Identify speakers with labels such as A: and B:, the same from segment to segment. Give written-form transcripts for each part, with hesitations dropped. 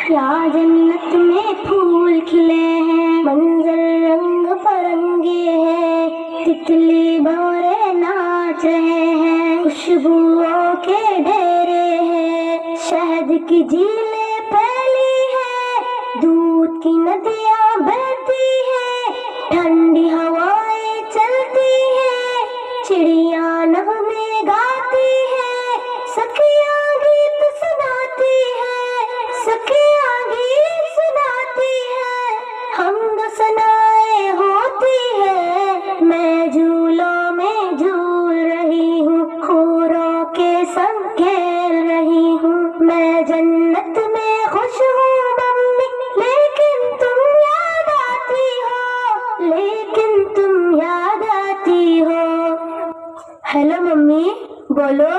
A: यहाँ जन्नत में फूल खिले हैं, मंजर रंग बिरंगे हैं, तितली भंवरे नाच रहे हैं, खुशबुओं के ढेरे हैं, शहद की झीलें फैली हैं, दूध की नदियाँ बहती हैं, ठंडी हवाएं चलती हैं, चिड़िया नगमे गाती हैं, सखियाँ गीत सुनाती हैं, सखियाँ गीत सुनाती हैं, हमद सनाए होती है। मैं झूलों में झूल रही हूँ, हूरों के संग खेल रही हूँ, मैं जन्नत में खुश हूँ मम्मी, लेकिन तुम याद आती हो, लेकिन तुम याद आती हो। हेलो मम्मी, बोलो।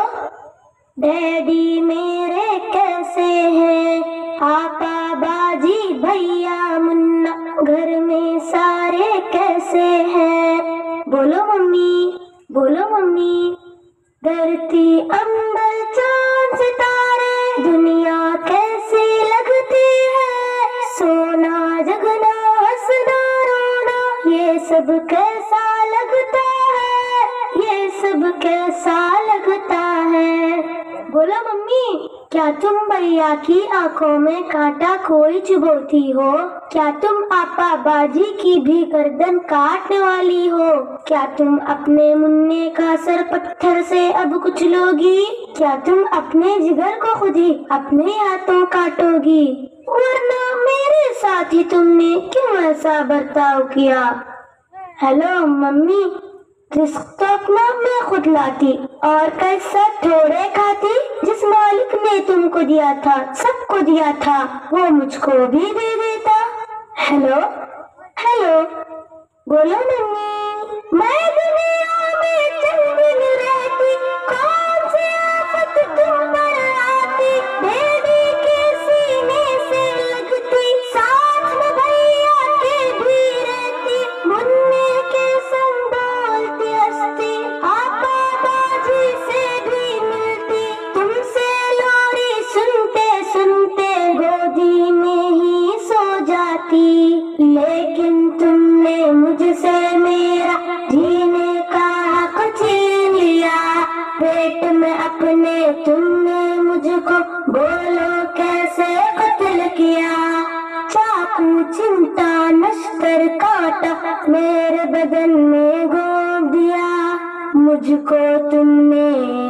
A: डैडी मेरे कैसे हैं, पापा बाजी भैया मुन्ना घर में सारे कैसे हैं। बोलो मम्मी, बोलो मम्मी। धरती अंबर चांद सितारे दुनिया कैसी लगती है, सोना जगना हंसना रोना ये सब कैसा लगता है, ये सब कैसा लगता है। बोलो मम्मी, क्या तुम भैया की आंखों में कांटा कोई चुभोती हो? क्या तुम आपा बाजी की भी गर्दन काटने वाली हो? क्या तुम अपने मुन्ने का सर पत्थर से अब कुचलोगी? क्या तुम अपने जिगर को खुद ही अपने हाथों काटोगी? वरना मेरे साथ ही तुमने क्यों ऐसा बर्ताव किया? हेलो मम्मी, रिस्क तो अपना मैं खुद लाती और कैसा थोड़े खाती, जिस मालिक ने तुमको दिया था, सबको दिया था, वो मुझको भी दे देता। हेलो हेलो, बोलो मम्मी। मैं दुनिया में चंद दिन रहती, कौन सी आफत तुम पर आती, बेबी के सीने से लगती, साथ में भैया के भी रहती, मुन्ने के संग बोलती हंसती, आपा बाजी से भी मिलती, तुमसे लोरी सुनते सुनते गोदी में ही सो जाती। लेकिन तुमने मुझसे मेरा जीने का हक छीन लिया, पेट में अपने तुमने मुझको बोलो कैसे कत्ल किया। चाकू चिमटा नश्तर काटा मेरे बदन में गोद दिया, मुझको तुमने,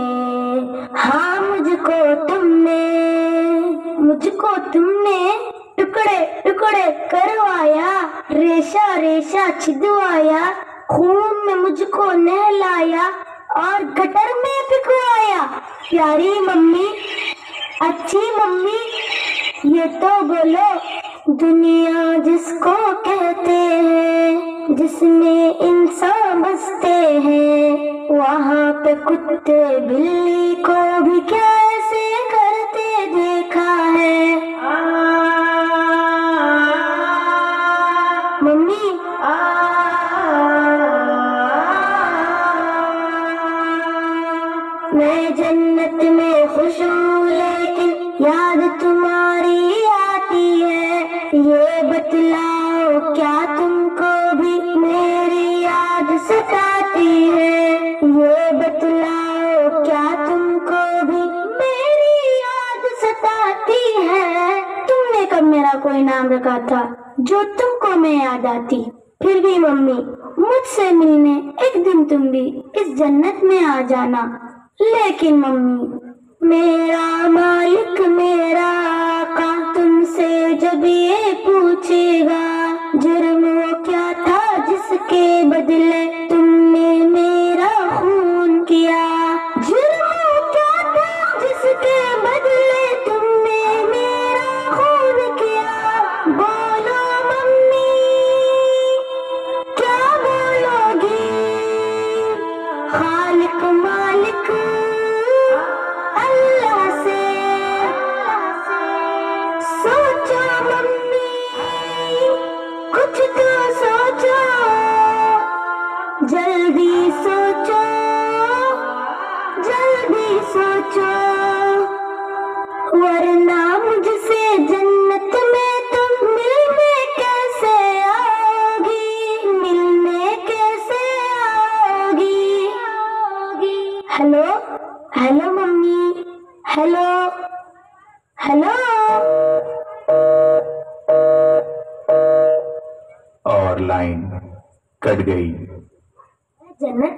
A: हाँ मुझको तुमने टुकड़े टुकड़े करवाया, रेशा रेशा छिदवाया, खून में मुझको नहलाया और गटर में फिकवाया। प्यारी मम्मी, अच्छी मम्मी, ये तो बोलो, दुनिया जिसको कहते हैं, जिसमें इंसान बसते हैं, वहाँ पे कुत्ते बिल्ली को भी कैसे करते देखा है। मम्मी, मैं जन्नत में खुश हूँ, लेकिन याद तुम्हारी आती है, ये बतलाओ क्या तुमको भी मेरी याद सताती है, ये बतलाओ क्या तुमको भी मेरी याद सताती है। तुमने कब मेरा कोई नाम रखा था जो तुमको मैं याद आती? फिर भी मम्मी, मुझसे मिलने एक दिन तुम भी इस जन्नत में आ जाना। लेकिन मम्मी, मेरा मालिक मेरा आका तुमसे जब ये पूछेगा, जुर्म वो क्या था जिसके बदले तुमने मेरा खून किया, जुर्म वो क्या था जिसके बदले तुमने मेरा खून किया। बोलो मम्मी, क्या बोलोगी? खालिक मालिक अल्लाह से सोचो मम्मी, कुछ तो सोचो, जल्दी सोचो, जल्दी सोचो, वरना मुझसे जन्नत hello hello mummy, hello hello.
B: और लाइन कट गई।
A: जन्नत।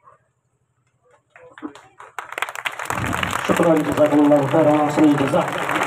C: शुक्रान जज़ाकल्लाहु खैरन,